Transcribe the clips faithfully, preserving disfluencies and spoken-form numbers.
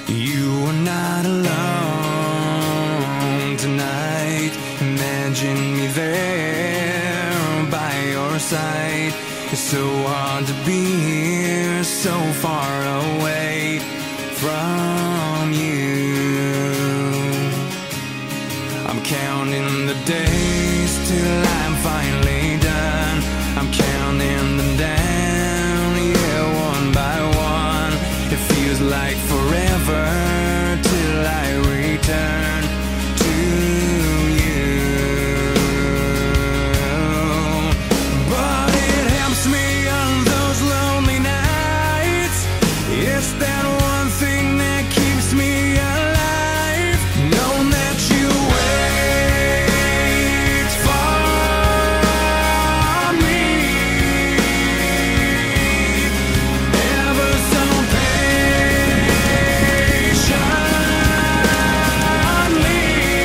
You are not alone tonight. Imagine me there by your side. It's so hard to be here, so far away from you. I'm counting the days till I'm finally done. I'm counting them down, yeah, one by one. It feels like forever till I return to you. But it helps me on those lonely nights. It's that one thing that keeps me alive, knowing that you wait for me ever so patiently.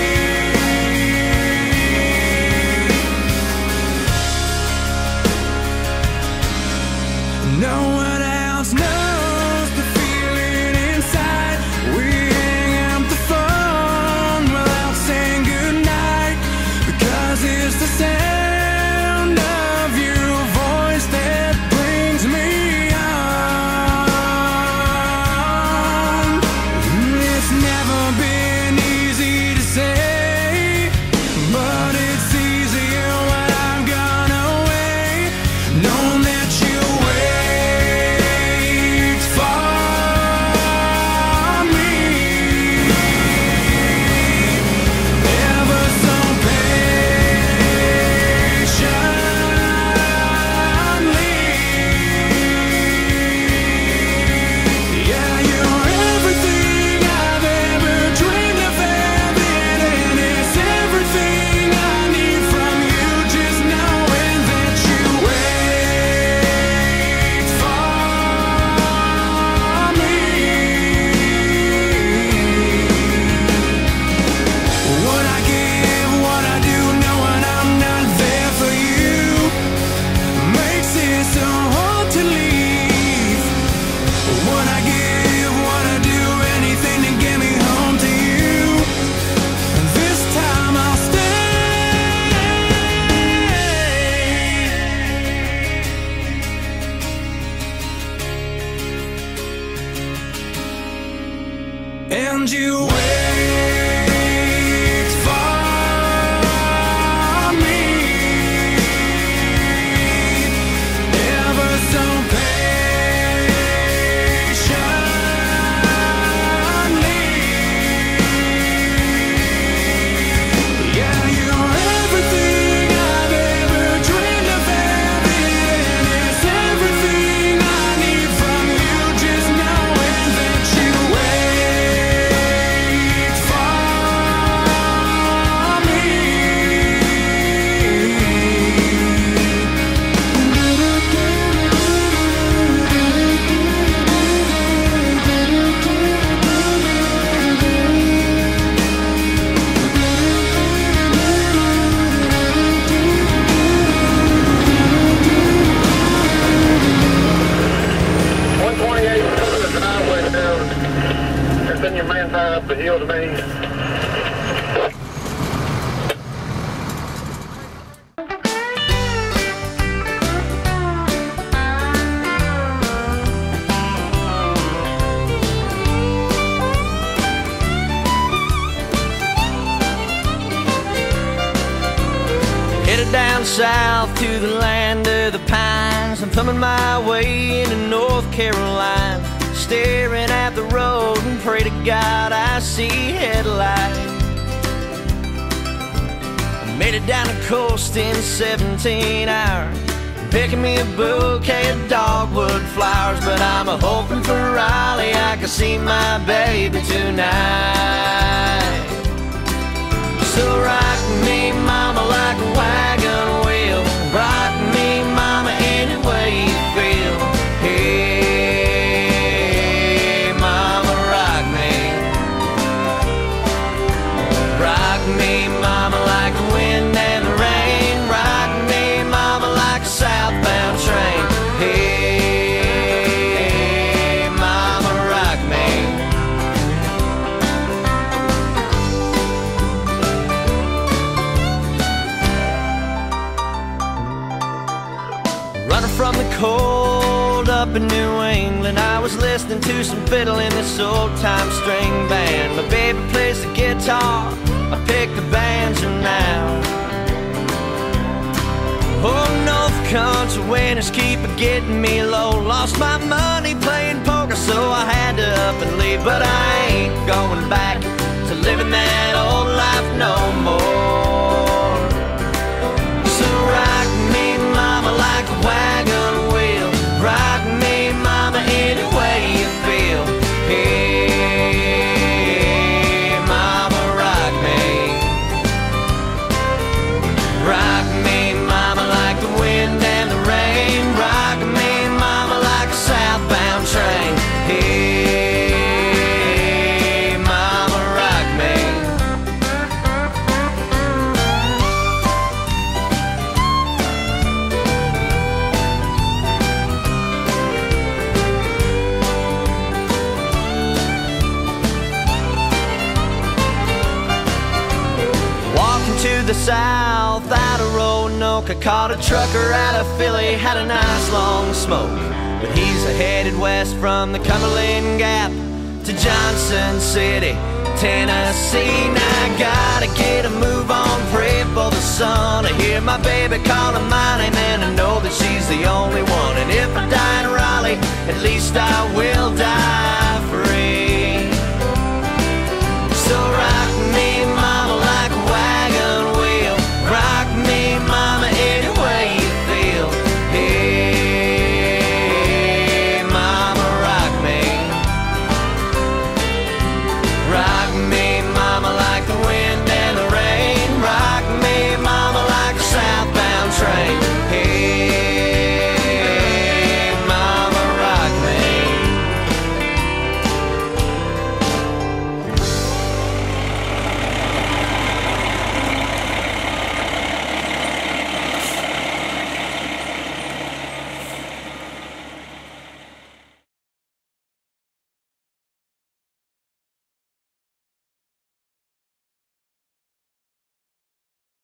No one else knows the feeling inside. We hang up the phone without saying goodnight, because it's the sound of your voice that brings me on. It's never been easy to say, but it's easier when I'm gone away, knowing that you wait for me ever so patiently. Yeah, you're everything I've ever dreamed of having, and it's everything I need from you. Just knowing that you wait for me. What I give, what I do, knowing I'm not there for you, makes it so hard to leave. What I give, what I do, anything to get me home to you. This time I'll stay. And you wait for me ever so patiently. Yeah, you're everything I've ever dreamed of having, and it's everything I need from you. Just knowing that you wait for me. one twenty-eight, there's an highway down. There's been your man tied up the hill to me. Headed down south to the land of the pines. I'm thumbing my way into North Carolina, staring at the road and pray to God I see headlights. I made it down the coast in seventeen hours, picking me a bouquet of dogwood flowers. But I'm a hoping for Raleigh, I can see my baby tonight. So rock me, mama, like a wagon wheel. Rock me, mama, any way you feel. Hey, mama, rock me. Rock me, mama, like the wind and the rain. Rock me, mama, like a southbound train. Hey, mama, rock me. up in New England, I was listening to some fiddle in this old-time string band. My baby plays the guitar, I pick the banjo now. Oh, North Country winters keep getting me low. Lost my money playing poker, so I had to up and leave. But I ain't going back to living that old life no more. So rock me, mama, like a wagon wheel. Rock me, mama, any way you feel. Hey, mama, rock me. Rock me, mama, like the wind and the rain. Rock me, mama, like a southbound train. Hey, mama, rock me. Walking to the south out of Roanoke, I caught a trucker out of Philly, had a nice long smoke. But he's headed west from the Cumberland Gap to Johnson City, Tennessee. Now I gotta get a move on, pray for the sun. I hear my baby calling my name and I know that she's the only one. And if I die in Raleigh, at least I will